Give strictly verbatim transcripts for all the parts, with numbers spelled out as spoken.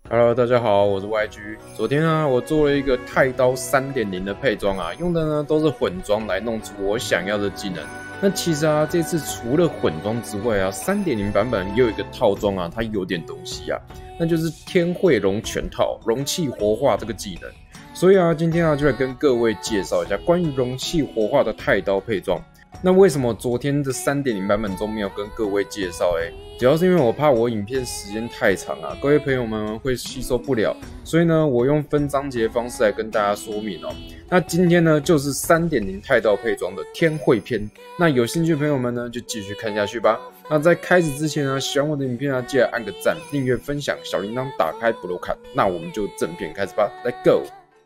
Hello， 大家好，我是 Y G。昨天啊，我做了一个太刀 三点零 的配装啊，用的呢都是混装来弄出我想要的技能。那其实啊，这次除了混装之外啊 ，三点零 版本也有一个套装啊，它有点东西啊，那就是天惠龙全套容器活化这个技能。所以啊，今天啊就来跟各位介绍一下关于容器活化的太刀配装。那为什么昨天的 三点零 版本中没有跟各位介绍嘞？主要是因为我怕我影片时间太长啊，各位朋友们会吸收不了，所以呢，我用分章节方式来跟大家说明哦。那今天呢，就是 三点零 太刀配装的天惠篇。那有兴趣的朋友们呢，就继续看下去吧。那在开始之前呢，喜欢我的影片啊，记得按个赞、订阅、分享，小铃铛打开不漏看。那我们就正片开始吧 ，Let's go。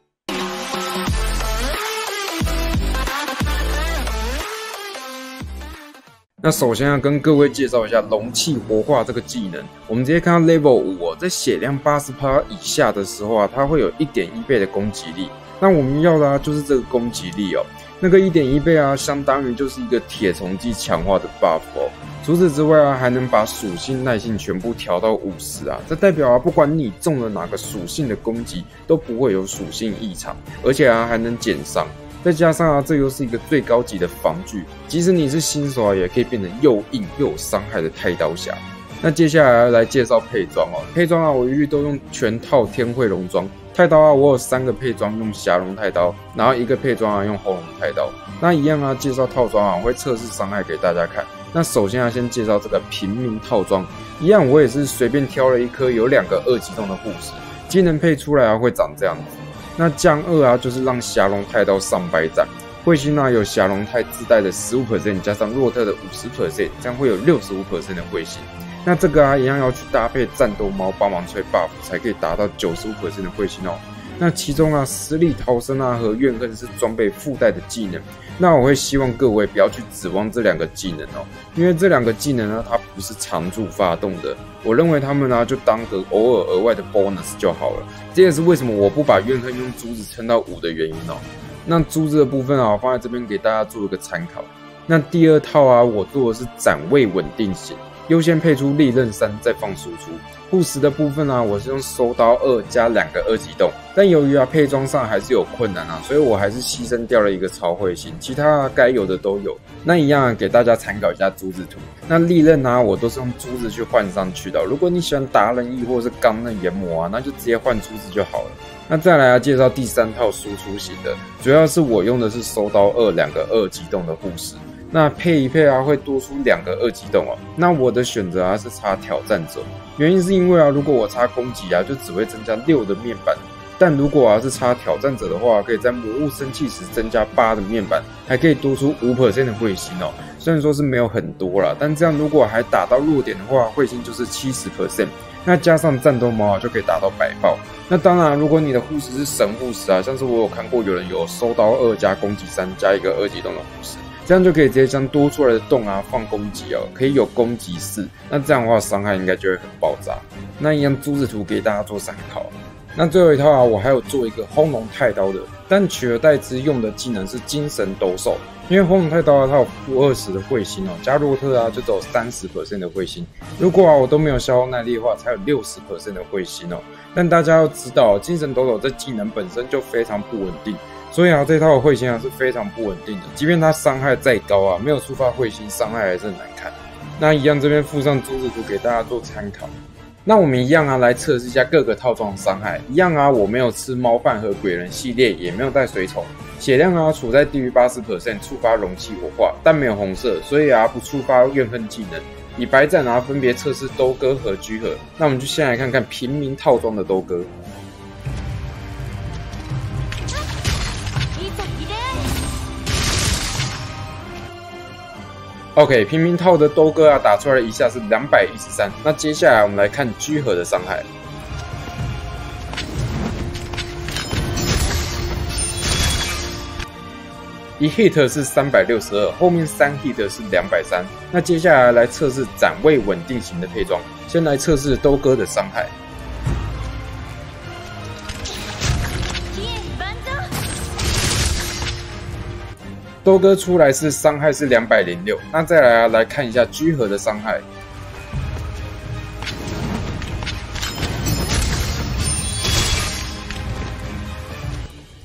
那首先要跟各位介绍一下容器活化这个技能。我们直接看到 level 五哦，在血量 百分之八十 以下的时候啊，它会有 一点一 倍的攻击力。那我们要的啊，就是这个攻击力哦。那个 一点一 倍啊，相当于就是一个铁虫技强化的 buff 哦。除此之外啊，还能把属性耐性全部调到五十啊，这代表啊，不管你中了哪个属性的攻击，都不会有属性异常，而且啊，还能减伤。再加上啊，这又是一个最高级的防具，即使你是新手啊，也可以变成又硬又有伤害的太刀侠。那接下来来介绍配装哦，配装啊，我一律都用全套天惠龙装。太刀啊，我有三个配装用霞龙太刀，然后一个配装啊用红龙太刀。那一样啊，介绍套装啊，我会测试伤害给大家看。那首先啊，先介绍这个平民套装，一样我也是随便挑了一颗有两个二级动的护石，技能配出来啊会长这样子。那降二啊，就是让霞龙太刀上百斩，彗星啊有霞龙太自带的 百分之十五 加上洛特的 百分之五十， 这样会有 百分之六十五 的彗星。那这个啊一样要去搭配战斗猫帮忙吹 buff 才可以达到 百分之九十五 的彗星哦。那其中啊实力逃生啊和怨恨是装备附带的技能，那我会希望各位不要去指望这两个技能哦，因为这两个技能呢它不是常驻发动的，我认为他们呢就当个偶尔额外的 bonus 就好了。这也是为什么我不把怨恨用珠子撑到五的原因哦。那珠子的部分啊，我放在这边给大家做一个参考。那第二套啊，我做的是展位稳定型，优先配出利刃三，再放输出。护石的部分啊，我是用收刀二加两个二级动，但由于啊配装上还是有困难啊，所以我还是牺牲掉了一个超彗星，其他啊该有的都有。那一样啊，给大家参考一下珠子图。那利刃啊，我都是用珠子去换上去的。如果你喜欢达人翼或是钢刃研磨啊，那就直接换珠子就好了。那再来啊，介绍第三套输出型的，主要是我用的是收刀二两个二级动的护石。那配一配啊，会多出两个二级动哦。那我的选择啊是插挑战者，原因是因为啊，如果我插攻击啊，就只会增加六的面板。但如果啊是插挑战者的话，可以在魔物生气时增加八的面板，还可以多出 百分之五 的彗星哦。虽然说是没有很多啦，但这样如果还打到弱点的话，彗星就是 百分之七十。那加上战斗猫啊，就可以达到百爆。那当然，如果你的护石是神护石啊，像是我有看过有人有收刀二加攻击三加一个二级动的护石，这样就可以直接将多出来的洞啊放攻击哦，可以有攻击四。那这样的话伤害应该就会很爆炸。那一样珠子图给大家做参考。那最后一套啊，我还有做一个轰龙太刀的，但取而代之用的技能是精神抖擞。因为轰龙太刀啊，它有负二十的彗星哦，加洛特啊就只有 百分之三十 的彗星。如果啊我都没有消耗耐力的话，才有 百分之六十 的彗星哦。但大家要知道，精神抖擞这技能本身就非常不稳定，所以啊这套彗星啊是非常不稳定的。即便它伤害再高啊，没有触发彗星，伤害还是很难看。那一样这边附上珠子图给大家做参考。那我们一样啊，来测试一下各个套装的伤害。一样啊，我没有吃猫饭和鬼人系列，也没有带水桶。血量啊，处在低于 百分之八十， 触发容器活化，但没有红色，所以啊，不触发怨恨技能。以白斩啊，分别测试兜哥和居合。那我们就先来看看平民套装的兜哥。OK， 平民套的兜哥啊，打出来的一下是两百一十三。那接下来我们来看居合的伤害。一 hit 是三百六十二，后面三 hit 是两百三。那接下来来测试展位稳定型的配装，先来测试兜哥的伤害。兜哥出来是伤害是两百零六，那再来啊来看一下居合的伤害。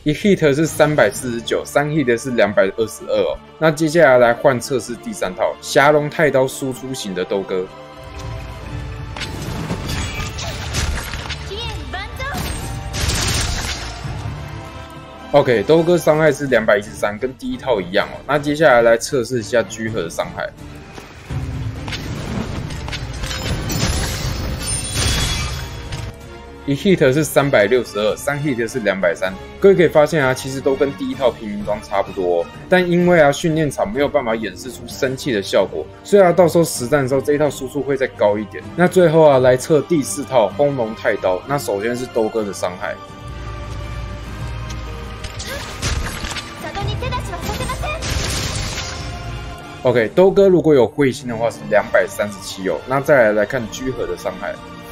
一 hit 是三百四十九，三 hit 是两百二十二哦。那接下来来换测试第三套霞龙太刀输出型的兜哥。OK， 兜哥伤害是两百一十三，跟第一套一样哦。那接下来来测试一下居合的伤害。一 hit 是三百六十二，三 hit 是两百三。各位可以发现啊，其实都跟第一套平民装差不多哦。但因为啊训练场没有办法演示出生气的效果，所以啊到时候实战的时候这一套输出会再高一点。那最后啊来测第四套轰龙太刀。那首先是兜哥的伤害。OK， 兜哥如果有彗星的话是两百三十七哦。那再来来看居合的伤害。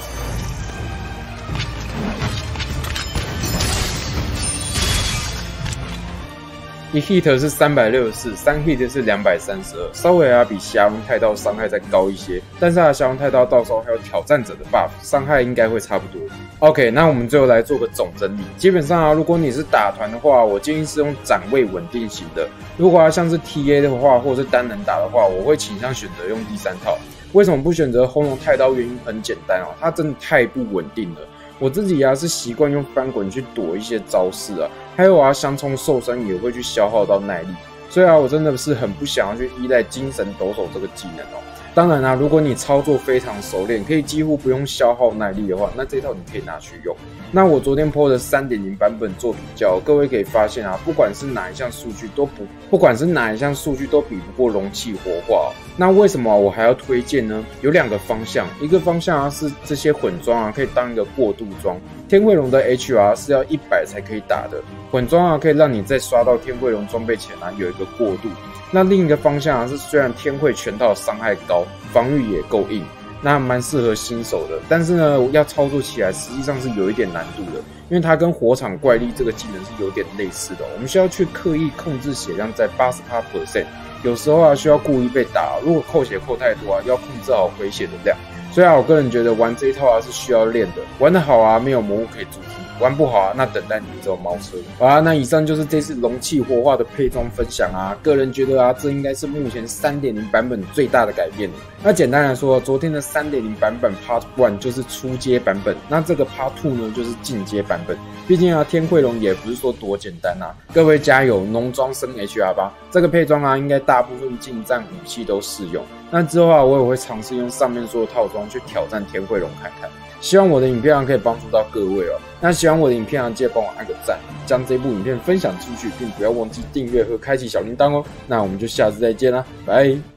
一 hit 是三百六十四，三 hit 是两百三十二，稍微啊比霞龙太刀伤害再高一些，但是啊霞龙太刀到时候还有挑战者的 buff， 伤害应该会差不多。OK， 那我们最后来做个总整理。基本上啊，如果你是打团的话，我建议是用展位稳定型的。如果啊像是 T A 的话，或者是单人打的话，我会倾向选择用第三套。为什么不选择轰龙太刀？原因很简单哦，它真的太不稳定了。我自己啊是习惯用翻滚去躲一些招式啊，还有啊相冲受伤也会去消耗到耐力，所以啊我真的是很不想要去依赖精神抖擞这个技能哦。当然啊，如果你操作非常熟练，可以几乎不用消耗耐力的话，那这套你可以拿去用。那我昨天 po 的 三点零 版本做比较，各位可以发现啊，不管是哪一项数据都不，不管是哪一项数据都比不过容器活化哦。那为什么我还要推荐呢？有两个方向，一个方向啊是这些混装啊可以当一个过渡装，天汇龙的 H R 是要一百才可以打的，混装啊可以让你在刷到天汇龙装备前啊有一个过渡。那另一个方向啊是虽然天汇全套伤害高，防御也够硬，那蛮适合新手的，但是呢要操作起来实际上是有一点难度的，因为它跟火场怪力这个技能是有点类似的，我们需要去刻意控制血量在 百分之八十， 有时候啊需要故意被打，如果扣血扣太多啊，要控制好回血的量。所以啊，我个人觉得玩这一套啊是需要练的，玩得好啊没有魔物可以阻止，玩不好啊那等待你只有猫车。好啦，那以上就是这次容器活化的配装分享啊，个人觉得啊这应该是目前 三点零 版本最大的改变了。那简单来说，昨天的 三点零 版本 Part 一 就是初阶版本，那这个 Part 二 呢就是进阶版本。毕竟啊天汇龙也不是说多简单啊，各位加油，浓妆升 H R 吧，这个配装啊应该大部分近战武器都适用。那之后啊我也会尝试用上面说的套装去挑战天汇龙看看，希望我的影片啊可以帮助到各位哦。那喜欢我的影片啊记得帮我按个赞，将这部影片分享出去，并不要忘记订阅和开启小铃铛哦。那我们就下次再见啦，拜。